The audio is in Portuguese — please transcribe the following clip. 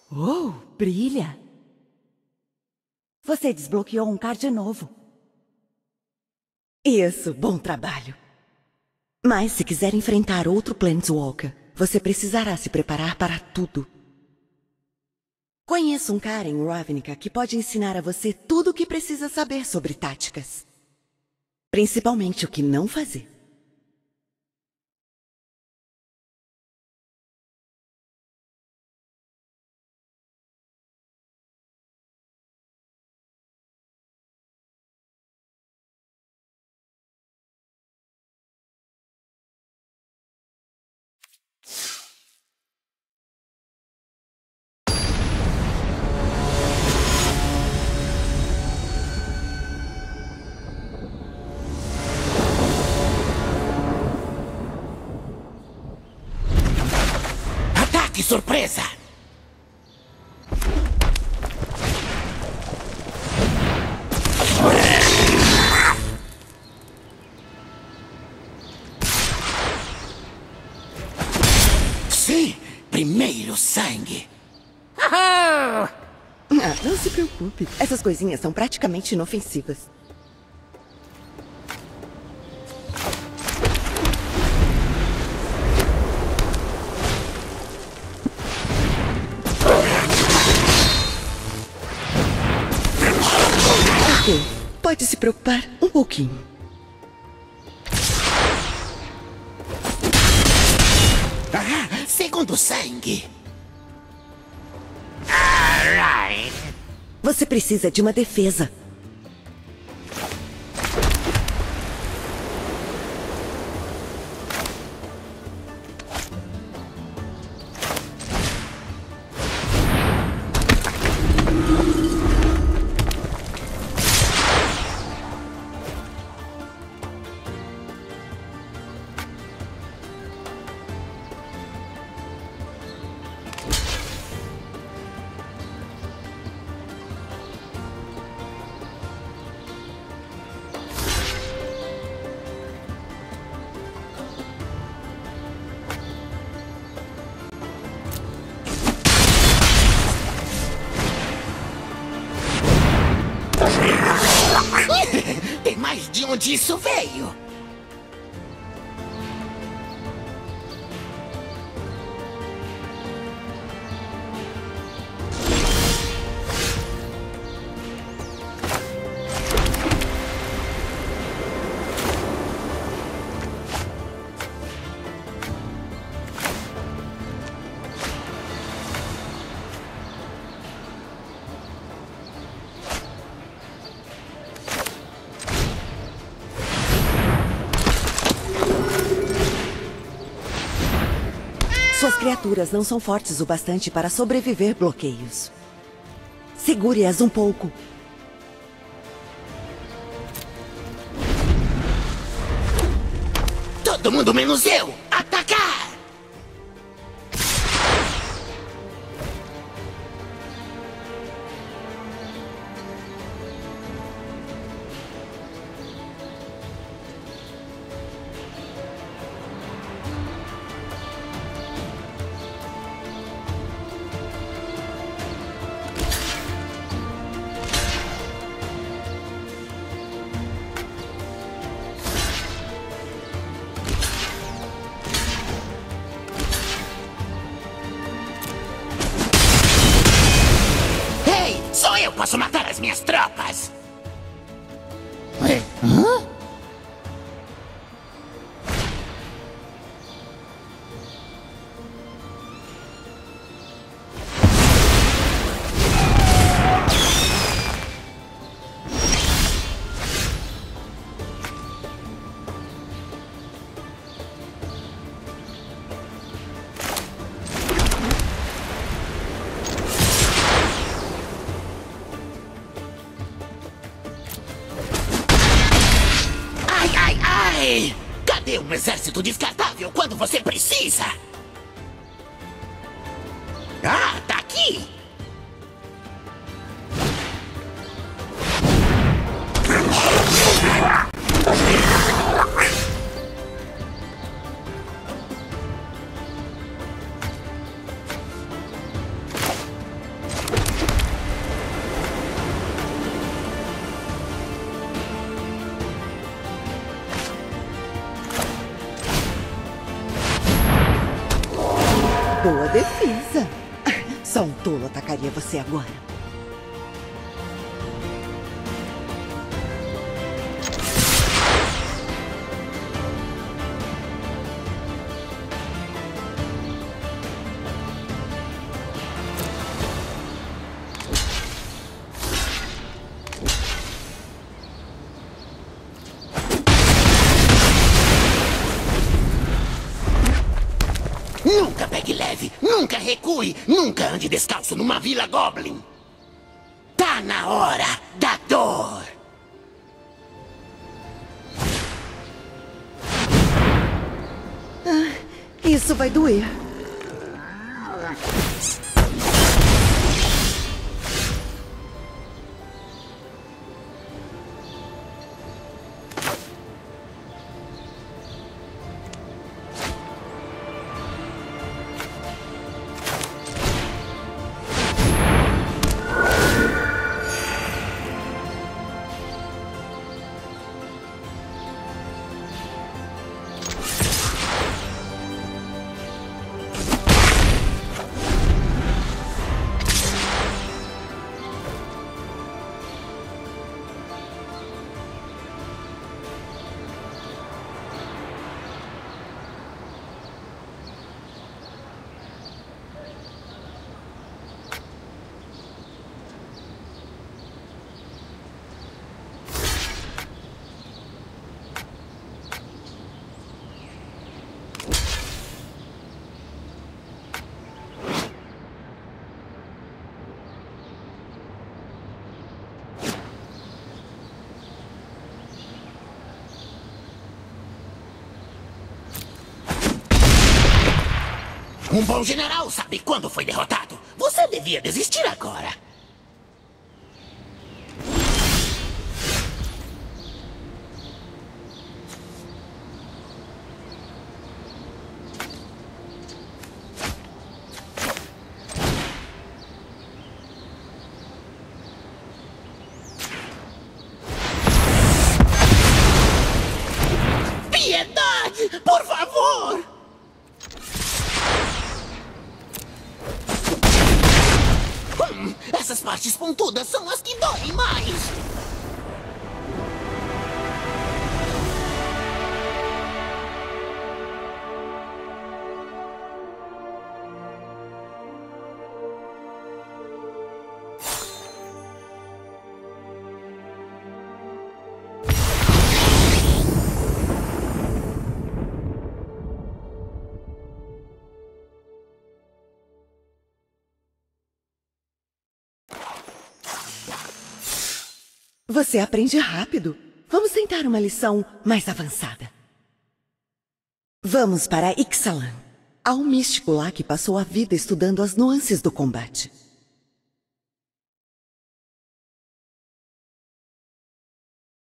Oh, brilha! Você desbloqueou um card novo. Isso, bom trabalho. Mas se quiser enfrentar outro Planeswalker, você precisará se preparar para tudo. Conheço um cara em Ravnica que pode ensinar a você tudo o que precisa saber sobre táticas. Principalmente o que não fazer. Ataque surpresa! Sim, primeiro sangue. Ah, não se preocupe. Essas coisinhas são praticamente inofensivas. Ok, pode se preocupar um pouquinho. Segundo sangue. Você precisa de uma defesa. Tem mais de onde isso veio. Suas criaturas não são fortes o bastante para sobreviver bloqueios. Segure-as um pouco. Todo mundo menos eu! Atacar! Só eu posso matar as minhas tropas! Hã? Cadê um exército descartável quando você precisa? Ah, tá aqui! Boa defesa. Só um tolo atacaria você agora. Nunca pegue leve, nunca recue, nunca ande descalço numa vila Goblin. Tá na hora da dor. Isso vai doer. Um bom general sabe quando foi derrotado. Você devia desistir agora. Piedade, por favor! Essas partes pontudas são as que doem mais. Você aprende rápido. Vamos tentar uma lição mais avançada. Vamos para Ixalan. Há um místico lá que passou a vida estudando as nuances do combate.